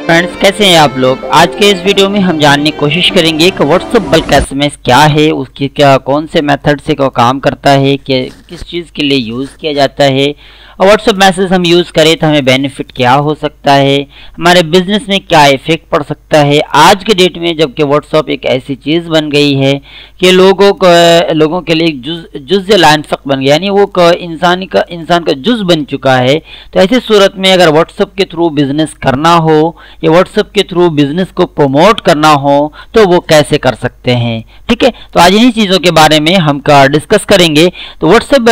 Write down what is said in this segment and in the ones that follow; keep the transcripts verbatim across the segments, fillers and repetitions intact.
Friends, कैसे हैं आप लोग। आज के इस वीडियो में हम जानने की कोशिश करेंगे कि व्हाट्सएप बल्क एसएमएस क्या है, उसकी क्या कौन से मेथड से क्या काम करता है, कि किस चीज़ के लिए यूज़ किया जाता है, और व्हाट्सएप मैसेज हम यूज़ करें तो हमें बेनिफिट क्या हो सकता है, हमारे बिजनेस में क्या इफेक्ट पड़ सकता है आज के डेट में, जबकि व्हाट्सएप एक ऐसी चीज़ बन गई है कि लोगों को लोगों के लिए जुज जुज लानफक बन गया, यानी वो इंसान का इंसान का जुज बन चुका है। तो ऐसी सूरत में अगर व्हाट्सएप के थ्रू बिजनेस करना हो या व्हाट्सएप के थ्रू बिजनेस को प्रमोट करना हो तो वो कैसे कर सकते हैं। ठीक है, तो आज इन्हीं चीज़ों के बारे में हम डिस्कस करेंगे। तो व्हाट्सएप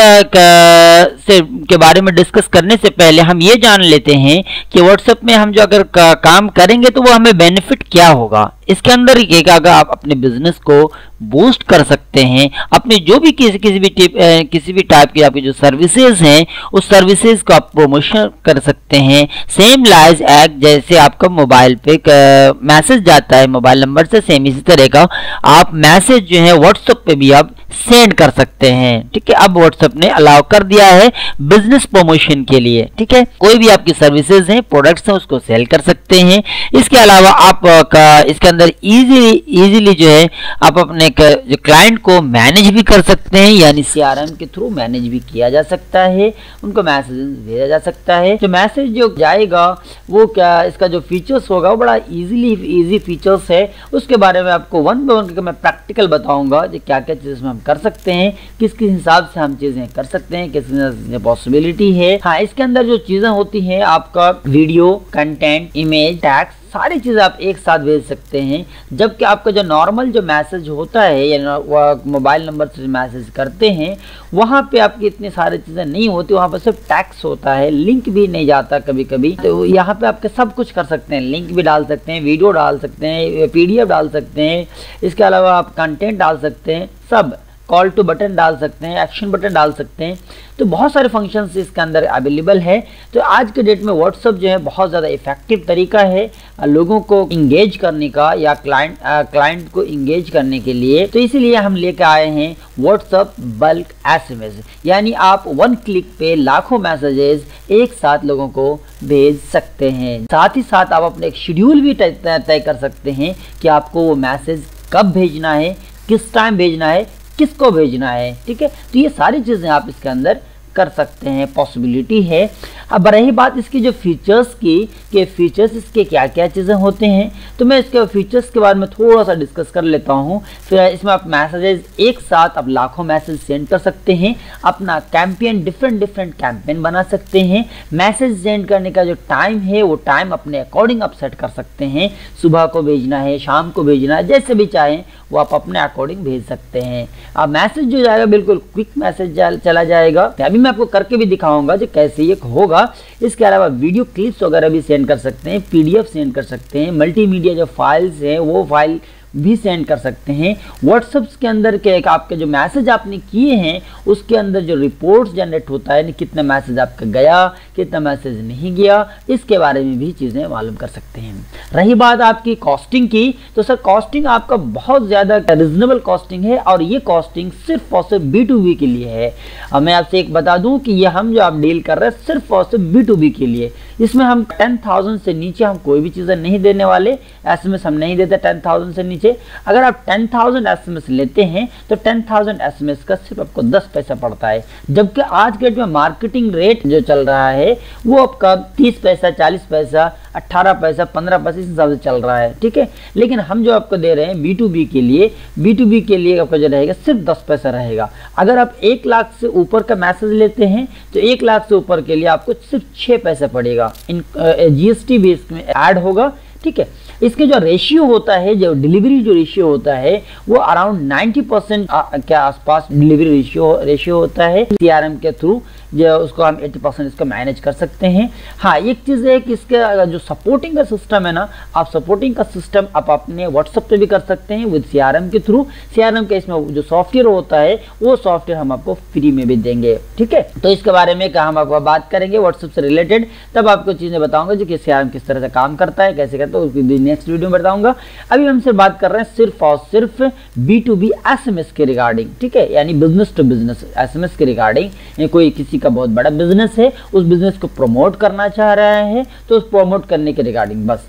से के बारे में डिस्कस करने से पहले हम ये जान लेते हैं कि व्हाट्सएप में हम जो अगर का, काम करेंगे तो वो हमें बेनिफिट क्या होगा। इसके अंदर ये अगर आप अपने बिजनेस को बूस्ट कर सकते हैं, अपने जो भी किसी किसी भी टिप, किसी भी टाइप की आपकी जो सर्विसेज हैं उस सर्विसेज को आप प्रमोशन कर सकते हैं। सेम लाइज एक्ट जैसे आपका मोबाइल पे मैसेज जाता है मोबाइल नंबर से, सेम इसी तरह का आप मैसेज जो है व्हाट्सएप पे भी आप सेंड कर सकते हैं। ठीक है, अब व्हाट्सएप ने अलाउ कर दिया है बिजनेस प्रमोशन के लिए। ठीक है, कोई भी आपकी सर्विसेज हैं, प्रोडक्ट्स हैं, उसको सेल कर सकते हैं। इसके अलावा आप का इसके अंदर इजीली इजीली जो है आप अपने जो क्लाइंट को मैनेज भी कर सकते हैं, यानी सीआरएम के थ्रू मैनेज भी किया जा सकता है, उनको मैसेज भेजा जा सकता है। जो मैसेज जो जाएगा वो क्या, इसका जो फीचर्स होगा वो बड़ा इजीली इजी फीचर्स है। उसके बारे में आपको वन बाय वन मैं प्रैक्टिकल बताऊंगा कि क्या क्या चीज़ में हम कर सकते हैं, किस किस हिसाब से हम चीज़ें कर सकते हैं, किस किस पॉसिबिलिटी है। हाँ, इसके अंदर जो चीज़ें होती हैं आपका वीडियो, कंटेंट, इमेज, टैक्स, सारी चीज़ें आप एक साथ भेज सकते हैं। जबकि आपका जो नॉर्मल जो मैसेज होता है या मोबाइल नंबर से मैसेज करते हैं वहाँ पे आपकी इतनी सारी चीज़ें नहीं होती, वहाँ पर सिर्फ टैक्स होता है, लिंक भी नहीं जाता कभी कभी। तो यहाँ पे आपके सब कुछ कर सकते हैं, लिंक भी डाल सकते हैं, वीडियो डाल सकते हैं, पीडीएफ डाल सकते हैं, इसके अलावा आप कंटेंट डाल सकते हैं, सब कॉल टू बटन डाल सकते हैं, एक्शन बटन डाल सकते हैं। तो बहुत सारे फंक्शंस इसके अंदर अवेलेबल है। तो आज के डेट में व्हाट्सएप जो है बहुत ज़्यादा इफेक्टिव तरीका है लोगों को इंगेज करने का या क्लाइंट क्लाइंट को इंगेज करने के लिए। तो इसीलिए हम लेकर आए हैं व्हाट्सएप बल्क एसएमएस, यानी आप वन क्लिक पे लाखों मैसेजेस एक साथ लोगों को भेज सकते हैं। साथ ही साथ आप अपने एक शेड्यूल भी तय कर सकते हैं कि आपको वो मैसेज कब भेजना है, किस टाइम भेजना है, किसको भेजना है। ठीक है, तो ये सारी चीज़ें आप इसके अंदर कर सकते हैं, पॉसिबिलिटी है। अब रही बात इसकी जो फीचर्स की कि फीचर्स इसके क्या क्या चीज़ें होते हैं, तो मैं इसके फीचर्स के बारे में थोड़ा सा डिस्कस कर लेता हूँ। फिर इसमें आप मैसेजेस एक साथ आप लाखों मैसेज सेंड कर सकते हैं, अपना कैंपेन डिफरेंट डिफरेंट कैंपेन बना सकते हैं। मैसेज सेंड करने का जो टाइम है वो टाइम अपने अकॉर्डिंग आप सेट कर सकते हैं, सुबह को भेजना है, शाम को भेजना है, जैसे भी चाहें वो आप अपने अकॉर्डिंग भेज सकते हैं। अब मैसेज जो जाएगा बिल्कुल क्विक मैसेज चला जाएगा। अभी मैं आपको करके भी दिखाऊंगा जो कैसे ये होगा। इसके अलावा वीडियो क्लिप्स वगैरह भी सेंड कर सकते हैं, पीडीएफ सेंड कर सकते हैं, मल्टीमीडिया जो फाइल्स हैं वो फाइल भी सेंड कर सकते हैं। व्हाट्सएप के अंदर के आपके जो मैसेज आपने किए हैं उसके अंदर जो रिपोर्ट्स जनरेट होता है, कितना मैसेज आपका गया, कितना मैसेज नहीं गया, इसके बारे में भी चीज़ें मालूम कर सकते हैं। रही बात आपकी कॉस्टिंग की, तो सर कॉस्टिंग आपका बहुत ज़्यादा रिजनेबल कॉस्टिंग है और ये कॉस्टिंग सिर्फ और सिर्फ बी टू बी के लिए है। अब मैं आपसे एक बता दूं कि ये हम जो आप डील कर रहे हैं सिर्फ और सिर्फ बी टू बी के लिए। इसमें हम टेन थाउजेंड से नीचे हम कोई भी चीज़ें नहीं देने वाले, एसएमएस हम नहीं देते टेन थाउजेंड से नीचे। अगर आप टेन थाउजेंड एसएमएस लेते हैं तो टेन थाउजेंड एसएमएस का सिर्फ आपको दस पैसा पड़ता है, जबकि आज के डेट में मार्केटिंग रेट जो चल रहा है वो आपका तीस पैसा, चालीस पैसा, अट्ठारह पैसा, पंद्रह पैसा इस हिसाब से चल रहा है। ठीक है, लेकिन हम जो आपको दे रहे हैं बी टू बी के लिए, बी टू बी के लिए आपका जो रहेगा सिर्फ दस पैसा रहेगा। अगर आप एक लाख से ऊपर का मैसेज लेते हैं तो एक लाख से ऊपर के लिए आपको सिर्फ छः पैसा पड़ेगा। इन जीएसटी भी इसमें ऐड होगा। ठीक है, इसके जो रेशियो होता है, जो डिलीवरी जो रेशियो होता है वो अराउंड नाइन्टी परसेंट के आसपास डिलीवरी रेशियो रेशियो होता है। सीआरएम के थ्रू जो उसको हम अस्सी परसेंट इसको मैनेज कर सकते हैं। हाँ, एक चीज़ है कि इसका जो सपोर्टिंग का सिस्टम है ना, आप सपोर्टिंग का सिस्टम आप अपने व्हाट्सएप पे भी कर सकते हैं विद सीआरएम के थ्रू। सीआरएम के इसमें जो सॉफ्टवेयर होता है वो सॉफ्टवेयर हम आपको फ्री में भी देंगे। ठीक है, तो इसके बारे में हम आपको बात करेंगे व्हाट्सएप से रिलेटेड, तब आपको चीज़ें बताऊंगा जो कि सीआरएम किस तरह से काम करता है, कैसे करता है, उसकी नेक्स्ट वीडियो में बताऊंगा। अभी हम सिर्फ बात कर रहे हैं सिर्फ और सिर्फ बी टू बी एसएमएस के रिगार्डिंग। ठीक है, यानी बिजनेस टू बिजनेस एसएमएस के रिगार्डिंग। कोई किसी का बहुत बड़ा बिजनेस है, उस बिजनेस को प्रमोट करना चाह रहा है तो उस प्रमोट करने के रिगार्डिंग बस।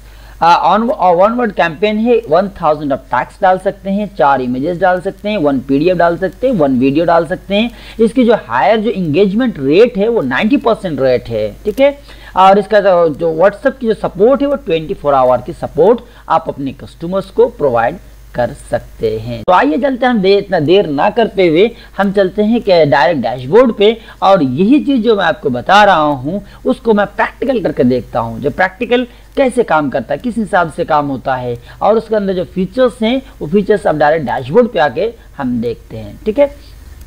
ऑन वन वर्ड कैंपेन है, वन थाउजेंड आप टैक्स डाल सकते हैं, चार इमेजेस डाल सकते हैं, वन पीडीएफ डाल सकते हैं, वन वीडियो डाल सकते हैं। इसकी जो हायर जो इंगेजमेंट रेट है वो नाइन्टी परसेंट रेट है, ठीक है। और इसका जो व्हाट्सएप की जो सपोर्ट है वो ट्वेंटी फोर आवर की सपोर्ट आप अपने कस्टमर्स को प्रोवाइड कर सकते हैं। तो आइए चलते हैं, हम दे, इतना देर ना करते हुए हम चलते हैं कि डायरेक्ट डैशबोर्ड पे, और यही चीज़ जो मैं आपको बता रहा हूँ उसको मैं प्रैक्टिकल करके देखता हूँ, जो प्रैक्टिकल कैसे काम करता है, किस हिसाब से काम होता है, और उसके अंदर जो फीचर्स हैं वो फीचर्स अब डायरेक्ट डैशबोर्ड पे आके हम देखते हैं, ठीक है।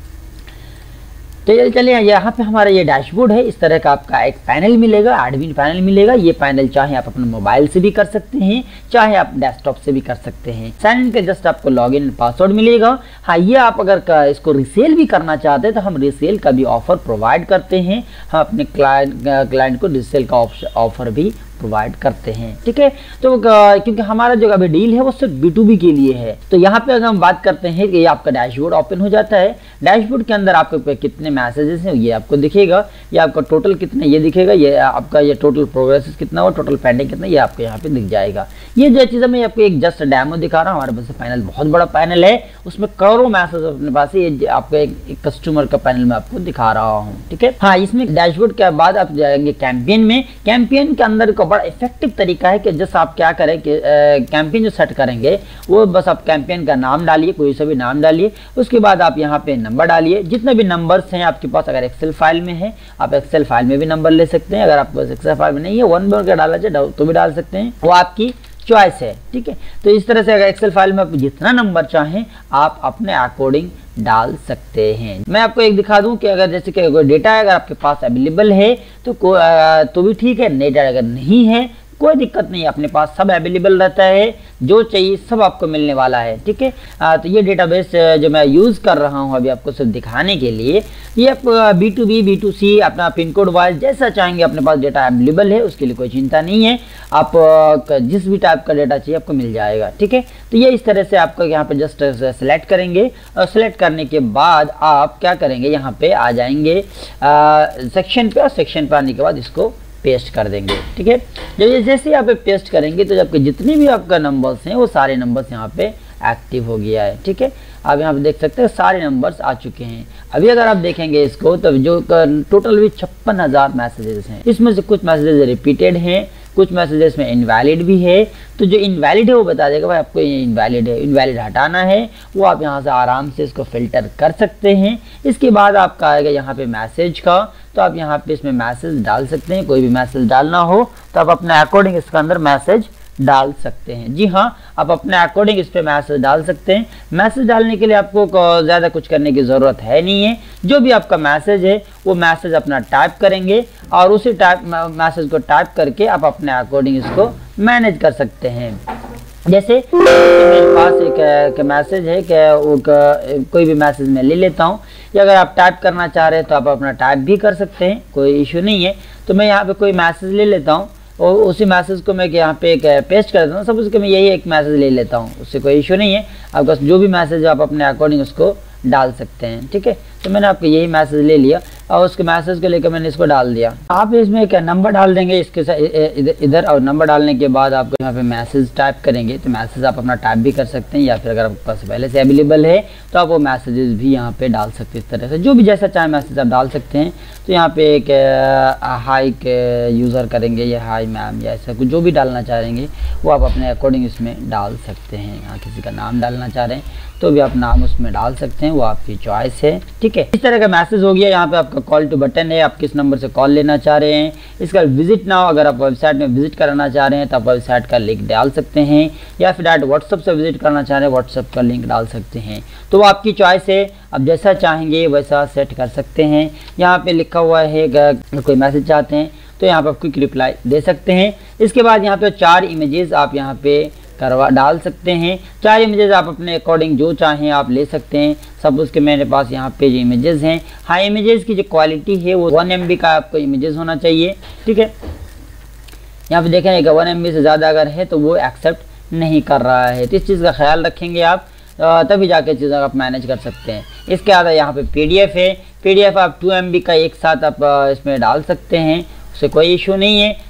तो ये चलिए, यहाँ पे हमारा ये डैशबोर्ड है। इस तरह का आपका एक पैनल मिलेगा, एडमिन पैनल मिलेगा। ये पैनल चाहे आप अपने मोबाइल से भी कर सकते हैं, चाहे आप डेस्कटॉप से भी कर सकते हैं। साइन इन के जस्ट आपको लॉगिन एंड पासवर्ड मिलेगा। हाँ, ये आप अगर इसको रिसेल भी करना चाहते हैं तो हम रिसेल का भी ऑफर प्रोवाइड करते हैं। हम अपने क्लाइंट क्लाइंट को रिसेल का ऑफर भी प्रोवाइड करते हैं, ठीक है। तो क्योंकि हमारा जो अभी डील है वो सिर्फ बी टू बी के लिए है। तो यहाँ पे अगर हम बात करते हैं कि ये आपका डैशबोर्ड ओपन हो जाता है। डैशबोर्ड के अंदर आपके कितने मैसेजेस हैं ये आपको दिखेगा, ये आपका टोटल कितना ये दिखेगा, ये आपका ये टोटल प्रोग्रेस कितना हो, टोटल पेंडिंग कितना, ये आपको यहाँ पे दिख जाएगा। ये जो चीज़ मैं आपको एक जस्ट डेमो दिखा रहा हूँ। हमारे पास पैनल बहुत बड़ा पैनल है, उसमें करोड़ों मैसेज अपने पास है। ये आपको एक, एक कस्टमर का पैनल मैं आपको दिखा रहा हूँ, ठीक है। हाँ, इसमें डैशबोर्ड के बाद आप जाएंगे कैंपेन में। कैंपेन के अंदर को बड़ा इफेक्टिव तरीका है कि जैसे आप क्या करें कि कैंपेन जो सेट करेंगे वो बस आप कैंपेन का नाम डालिए, कोई सा भी नाम डालिए। उसके बाद आप यहाँ पे नंबर डालिए, जितने भी नंबर्स हैं आपके पास। अगर एक्सेल फाइल में है आप एक्सेल फाइल में भी नंबर ले सकते हैं, अगर आपके पास एक्सेल फाइल में नहीं है वन बार का डालना चाहिए तो भी डाल सकते हैं, वो आपकी चॉइस है, ठीक है। तो इस तरह से अगर एक्सेल फाइल में आप जितना नंबर चाहें आप अपने अकॉर्डिंग डाल सकते हैं। मैं आपको एक दिखा दूं कि अगर जैसे कि कोई डेटा है अगर आपके पास अवेलेबल है तो को, आ, तो भी ठीक है, नहीं अगर नहीं है कोई दिक्कत नहीं है, अपने पास सब अवेलेबल रहता है, जो चाहिए सब आपको मिलने वाला है, ठीक है। तो ये डेटाबेस जो मैं यूज़ कर रहा हूँ अभी आपको सिर्फ दिखाने के लिए, ये आप B to B B to C अपना पिन कोड वाइज जैसा चाहेंगे अपने पास डेटा अवेलेबल है, उसके लिए कोई चिंता नहीं है। आप जिस भी टाइप का डेटा चाहिए आपको मिल जाएगा, ठीक है। तो ये इस तरह से आपको यहाँ पे जस्ट सेलेक्ट करेंगे, और सेलेक्ट करने के बाद आप क्या करेंगे, यहाँ पे आ जाएंगे सेक्शन पे, और सेक्शन पे आने के बाद इसको पेस्ट कर देंगे, ठीक है। जब ये जैसे यहाँ पे पेस्ट करेंगे तो जब जितने भी आपका नंबर्स हैं वो सारे नंबर्स यहाँ पे एक्टिव हो गया है, ठीक है। आप यहाँ पे देख सकते हैं सारे नंबर्स आ चुके हैं। अभी अगर आप देखेंगे इसको तो जो टोटल भी छप्पन हज़ार मैसेजेस हैं, इसमें से कुछ मैसेजेस रिपीटेड हैं, कुछ मैसेजेस में इनवैलिड भी है। तो जो इनवैलिड है वो बता देगा भाई आपको ये इनवैलिड है, इनवैलिड हटाना है, वो आप यहाँ से आराम से इसको फिल्टर कर सकते हैं। इसके बाद आपका आएगा यहाँ पे मैसेज का, तो आप यहाँ पे इसमें मैसेज डाल सकते हैं, कोई भी मैसेज डालना हो तो आप अपने अकॉर्डिंग इसके अंदर मैसेज डाल सकते हैं। जी हाँ, आप अपने अकॉर्डिंग इस पे मैसेज डाल सकते हैं। मैसेज डालने के लिए आपको ज़्यादा कुछ करने की ज़रूरत है नहीं है। जो भी आपका मैसेज है वो मैसेज अपना टाइप करेंगे, और उसी टाइप मैसेज को टाइप करके आप अपने अकॉर्डिंग इसको मैनेज कर सकते हैं। जैसे मेरे पास एक मैसेज है कि कोई भी मैसेज मैं ले लेता हूँ, या अगर आप टाइप करना चाह रहे हैं तो आप अपना टाइप भी कर सकते हैं, कोई इशू नहीं है। तो मैं यहाँ पे कोई मैसेज ले लेता हूँ और उसी मैसेज को मैं यहाँ पे एक पेस्ट कर देता हूँ। सब उसके मैं यही एक मैसेज ले लेता हूँ, उससे कोई इशू नहीं है। आपका जो भी मैसेज आप अपने अकॉर्डिंग उसको डाल सकते हैं, ठीक है। तो मैंने आपको यही मैसेज ले लिया और उसके मैसेज को लेकर मैंने इसको डाल दिया। आप इसमें क्या नंबर डाल देंगे इसके साथ इधर इधर, और नंबर डालने के बाद आपको यहाँ पे मैसेज टाइप करेंगे तो मैसेज आप अपना टाइप भी कर सकते हैं, या फिर अगर आपके पास पहले से अवेलेबल है तो आप वो मैसेजेस भी यहाँ पे डाल सकते हैं। इस तरह से जो भी जैसा चाहे मैसेज आप डाल सकते हैं। तो यहाँ पे एक हाई के यूज़र करेंगे या हाई मैम या ऐसा कुछ जो भी डालना चाहेंगे वो आप अपने अकॉर्डिंग इसमें डाल सकते हैं। यहाँ किसी का नाम डालना चाह रहे हैं तो भी आप नाम उसमें डाल सकते हैं, वो आपकी चॉइस है, ठीक है। इस तरह का मैसेज हो गया। यहाँ पे आपका कॉल टू बटन है, आप किस नंबर से कॉल लेना चाह रहे हैं। इसका विजिट नाउ, अगर आप वेबसाइट में विजिट कराना चाह रहे हैं तो आप वेबसाइट का लिंक डाल सकते हैं, या फिर डायरेक्ट व्हाट्सअप से विजिट करना चाह रहे हैं व्हाट्सअप का लिंक डाल सकते हैं। तो वो आपकी चॉइस है, आप जैसा चाहेंगे वैसा सेट कर सकते हैं। यहाँ पे लिखा हुआ है अगर कोई मैसेज चाहते हैं तो यहाँ पे आप क्विक रिप्लाई दे सकते हैं। इसके बाद यहाँ पे चार इमेजेस आप यहाँ पे करवा डाल सकते हैं। चार इमेजेस आप अपने अकॉर्डिंग जो चाहें आप ले सकते हैं। सब उसके मेरे पास यहाँ पे जो इमेजेस हैं, हाँ इमेजेस की जो क्वालिटी है वो वन एम बी का आपको इमेजेस होना चाहिए, ठीक है। यहाँ पे देखें कि वन एम बी से ज़्यादा अगर है तो वो एक्सेप्ट नहीं कर रहा है, तो इस चीज़ का ख्याल रखेंगे आप, तभी जाके चीज़ें आप मैनेज कर सकते हैं। इसके बाद यहाँ पे पी डी एफ है, पी डी एफ आप टू एम बी का एक साथ आप इसमें डाल सकते हैं, उससे कोई इशू नहीं है।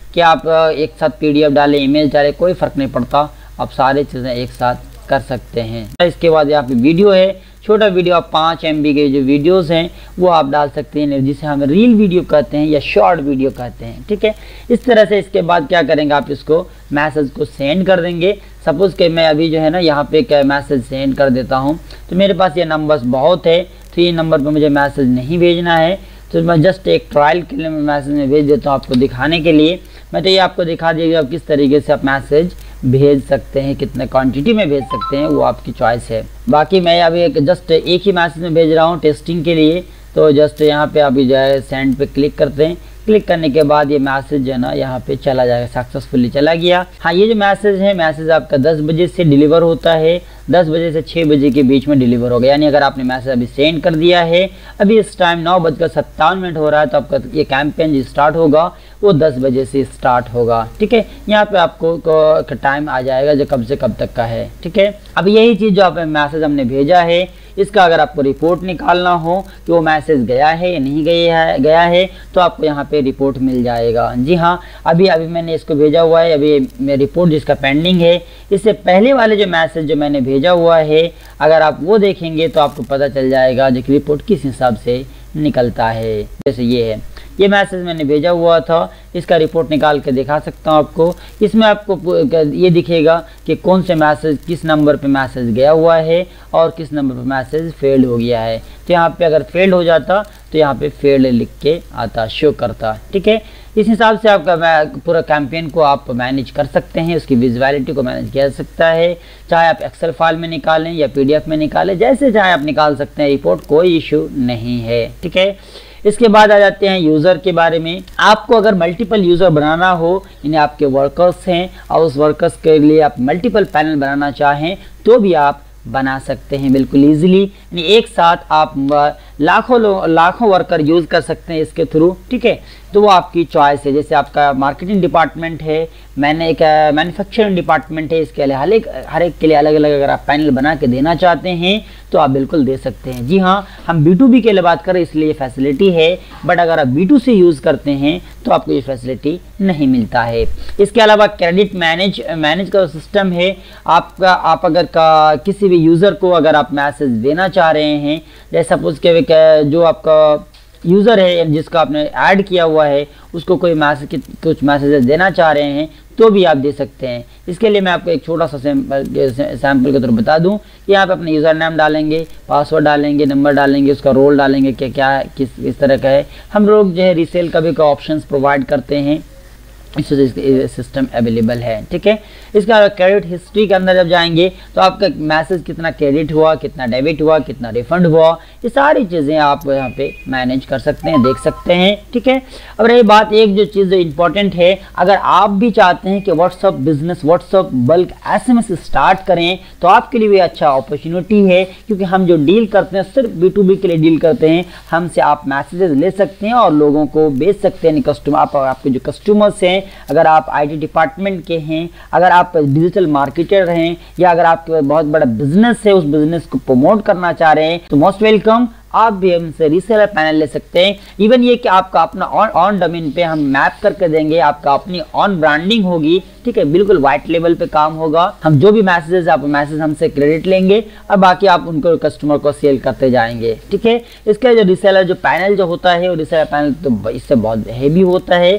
कि आप एक साथ पीडीएफ डालें, ईमेल डालें, कोई फ़र्क नहीं पड़ता, आप सारी चीज़ें एक साथ कर सकते हैं। इसके बाद यहाँ पे वीडियो है, छोटा वीडियो, आप पाँच एम बी के जो वीडियोस हैं वो आप डाल सकते हैं, जिसे हम रील वीडियो कहते हैं या शॉर्ट वीडियो कहते हैं, ठीक है। इस तरह से इसके बाद क्या करेंगे, आप इसको मैसेज को सेंड कर देंगे। सपोज़ कि मैं अभी जो है ना यहाँ पे क्या मैसेज सेंड कर देता हूँ, तो मेरे पास ये नंबर्स बहुत है, तो ये नंबर पर मुझे मैसेज नहीं भेजना है, तो मैं जस्ट एक ट्रायल के लिए मैं मैसेज में भेज देता हूँ आपको दिखाने के लिए। मैं तो ये आपको दिखा दिएगा किस तरीके से आप मैसेज भेज सकते हैं, कितने क्वांटिटी में भेज सकते हैं, वो आपकी चॉइस है। बाकी मैं अभी एक जस्ट एक ही मैसेज में भेज रहा हूँ टेस्टिंग के लिए, तो जस्ट यहाँ पे अभी जो है सेंड पे क्लिक करते हैं। क्लिक करने के बाद ये मैसेज जो है ना यहाँ पे चला जाएगा, सक्सेसफुली चला गया। हाँ, ये जो मैसेज है, मैसेज आपका दस बजे से डिलीवर होता है, दस बजे से छः बजे के बीच में डिलीवर होगा। यानी अगर आपने मैसेज अभी सेंड कर दिया है, अभी इस टाइम नौ बजकर सत्तावन मिनट हो रहा है, तो आपका ये कैंपेन जो स्टार्ट होगा वो दस बजे से स्टार्ट होगा, ठीक है। यहाँ पे आपको टाइम आ जाएगा जो कब से कब तक का है, ठीक है। अब यही चीज़ जो आप मैसेज हमने भेजा है, इसका अगर आपको रिपोर्ट निकालना हो कि वो मैसेज गया है या नहीं गया है गया है तो आपको यहाँ पे रिपोर्ट मिल जाएगा। जी हाँ, अभी अभी मैंने इसको भेजा हुआ है, अभी मेरी रिपोर्ट जिसका पेंडिंग है। इससे पहले वाले जो मैसेज जो मैंने भेजा हुआ है, अगर आप वो देखेंगे तो आपको पता चल जाएगा जो रिपोर्ट किस हिसाब से निकलता है। जैसे ये है, ये मैसेज मैंने भेजा हुआ था, इसका रिपोर्ट निकाल के दिखा सकता हूँ आपको। इसमें आपको ये दिखेगा कि कौन से मैसेज किस नंबर पे मैसेज गया हुआ है और किस नंबर पे मैसेज फेल्ड हो गया है। तो यहाँ पे अगर फेल्ड हो जाता तो यहाँ पे फेल्ड लिख के आता, शो करता, ठीक है। इस हिसाब से आपका पूरा कैंपेन को आप मैनेज कर सकते हैं, उसकी विजुअलिटी को मैनेज किया जा सकता है। चाहे आप एक्सेल फाइल में निकालें या पीडीएफ में निकालें, जैसे चाहे आप निकाल सकते हैं रिपोर्ट, कोई इशू नहीं है, ठीक है। इसके बाद आ जाते हैं यूज़र के बारे में। आपको अगर मल्टीपल यूज़र बनाना हो, यानी आपके वर्कर्स हैं और उस वर्कर्स के लिए आप मल्टीपल पैनल बनाना चाहें तो भी आप बना सकते हैं बिल्कुल इजीली। यानी एक साथ आप लाखों लाखों वर्कर यूज़ कर सकते हैं इसके थ्रू, ठीक है। तो वो आपकी चॉइस है। जैसे आपका मार्केटिंग डिपार्टमेंट है, मैंने एक मैन्युफैक्चरिंग डिपार्टमेंट है, इसके लिए हर एक हर एक के लिए अलग अलग अगर आप पैनल बना के देना चाहते हैं तो आप बिल्कुल दे सकते हैं। जी हाँ, हम बी टू बी के लिए बात करें इसलिए फैसिलिटी है, बट अगर आप बी टू सी यूज़ करते हैं तो आपको ये फैसिलिटी नहीं मिलता है। इसके अलावा क्रेडिट मैनेज मैनेज का सिस्टम है आपका। आप अगर का किसी भी यूज़र को अगर आप मैसेज देना चाह रहे हैं, जैसे सपोज के जो आपका यूज़र है जिसका आपने ऐड किया हुआ है, उसको कोई मैसेज कुछ मैसेजेस देना चाह रहे हैं तो भी आप दे सकते हैं। इसके लिए मैं आपको एक छोटा सा सैम्पल सैम्पल के तौर पर बता दूं कि यहाँ पे अपने यूज़र नाम डालेंगे, पासवर्ड डालेंगे, नंबर डालेंगे, उसका रोल डालेंगे कि क्या है, किस किस तरह का है। हम लोग जो है रीसेल का भी ऑप्शंस प्रोवाइड करते हैं, इस सिस्टम अवेलेबल है, ठीक है। इसके अलावा क्रेडिट हिस्ट्री के अंदर जब जाएंगे तो आपका मैसेज कितना क्रेडिट हुआ, कितना डेबिट हुआ, कितना रिफंड हुआ, ये सारी चीज़ें आप यहाँ पे मैनेज कर सकते हैं, देख सकते हैं, ठीक है। अब रही बात एक जो चीज़ इंपॉर्टेंट है, अगर आप भी चाहते हैं कि WhatsApp business, WhatsApp bulk SMS start करें तो आपके लिए भी अच्छा अपॉर्चुनिटी है, क्योंकि हम जो डील करते हैं सिर्फ बी टू बी के लिए डील करते हैं। हमसे आप मैसेजेस ले सकते हैं और लोगों को बेच सकते हैं। कस्टमर आप आपके जो कस्टमर्स हैं, अगर आप आईटी डिपार्टमेंट के हैं, अगर आप डिजिटल मार्केटर हैं, या अगर आपके बहुत बड़ा बिजनेस है, उस बिजनेस को प्रमोट करना चाह रहे हैं तो मोस्ट वेलकम, आप भी हमसे रीसेलर पैनल ले सकते हैं। इवन ये कि आपका अपना ऑन ऑन डोमेन पे हम मैप करके देंगे, आपका अपनी ऑन ब्रांडिंग होगी, ठीक है, बिल्कुल वाइट लेवल पे काम होगा। हम जो भी मैसेजेस आप मैसेज हमसे क्रेडिट लेंगे और बाकी आप उनको कस्टमर को सेल करते जाएंगे, ठीक है। इसका जो रीसेलर जो पैनल जो होता है वो रीसेलर पैनल तो इससे बहुत हैवी होता है,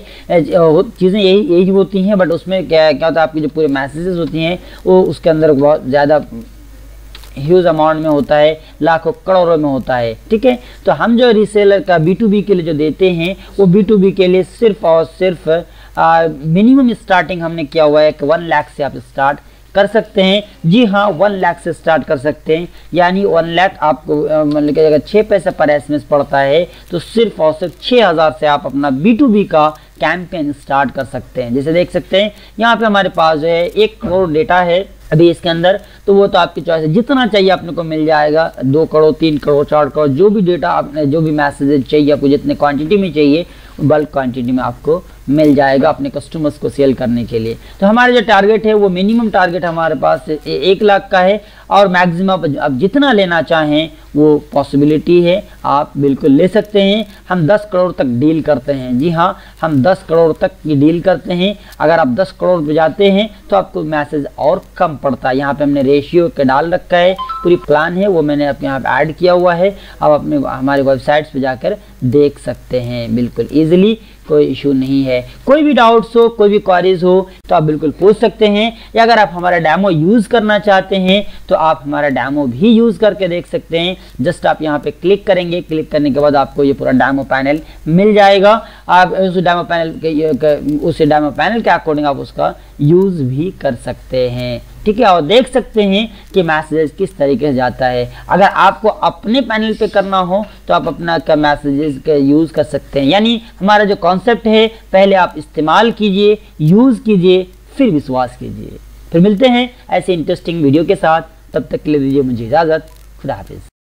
चीज़ें यही यही होती हैं, बट उसमें क्या क्या होता है, आपकी जो पूरे मैसेजेस होती हैं वो उसके अंदर बहुत ज़्यादा ह्यूज अमाउंट में होता है, लाखों करोड़ों में होता है, ठीक है। तो हम जो रीसेलर का बी टू बी के लिए जो देते हैं वो बी टू बी के लिए सिर्फ और सिर्फ मिनिमम स्टार्टिंग हमने किया हुआ है कि वन लाख से आप स्टार्ट कर सकते हैं। जी हाँ, वन लाख से स्टार्ट कर सकते हैं। यानी वन लाख आपको मतलब कि अगर छः पैसे पर एसएमएस पड़ता है तो सिर्फ और सिर्फ छः हज़ार से आप अपना बी टू बी का कैंपेन स्टार्ट कर सकते हैं। जैसे देख सकते हैं यहाँ पे हमारे पास जो है एक करोड़ डेटा है अभी इसके अंदर, तो वो तो आपकी चॉइस है, जितना चाहिए आपने को मिल जाएगा। दो करोड़, तीन करोड़, चार करोड़, जो भी डेटा आपने जो भी मैसेज चाहिए आपको, जितने क्वांटिटी में चाहिए बल्क क्वांटिटी में आपको मिल जाएगा अपने कस्टमर्स को सेल करने के लिए। तो हमारा जो टारगेट है वो मिनिमम टारगेट हमारे पास एक लाख का है और मैक्सिमम अब जितना लेना चाहें वो पॉसिबिलिटी है, आप बिल्कुल ले सकते हैं। हम दस करोड़ तक डील करते हैं, जी हाँ, हम दस करोड़ तक की डील करते हैं। अगर आप दस करोड़ पे जाते हैं तो आपको मैसेज और कम पड़ता है। यहाँ पे हमने रेशियो के डाल रखा है, पूरी प्लान है वो मैंने अपने यहाँ पे ऐड किया हुआ है। आप अपने हमारे वेबसाइट्स पे जाकर देख सकते हैं बिल्कुल ईजिली, कोई इशू नहीं है। कोई भी डाउट्स हो, कोई भी क्वारीज हो तो आप बिल्कुल पूछ सकते हैं, या अगर आप हमारा डेमो यूज़ करना चाहते हैं तो आप हमारा डेमो भी यूज़ करके देख सकते हैं। जस्ट आप यहाँ पे क्लिक करेंगे, क्लिक करने के बाद आपको ये पूरा डेमो पैनल मिल जाएगा। आप उस डेमो पैनल के उस डेमो पैनल के अकॉर्डिंग आप उसका यूज़ भी कर सकते हैं, ठीक है, और देख सकते हैं कि मैसेजेस किस तरीके से जाता है। अगर आपको अपने पैनल पे करना हो तो आप अपना का मैसेजेस का यूज़ कर सकते हैं। यानी हमारा जो कॉन्सेप्ट है, पहले आप इस्तेमाल कीजिए, यूज़ कीजिए, फिर विश्वास कीजिए। फिर मिलते हैं ऐसे इंटरेस्टिंग वीडियो के साथ, तब तक के लिए दीजिए मुझे इजाज़त। खुदा हाफिज़।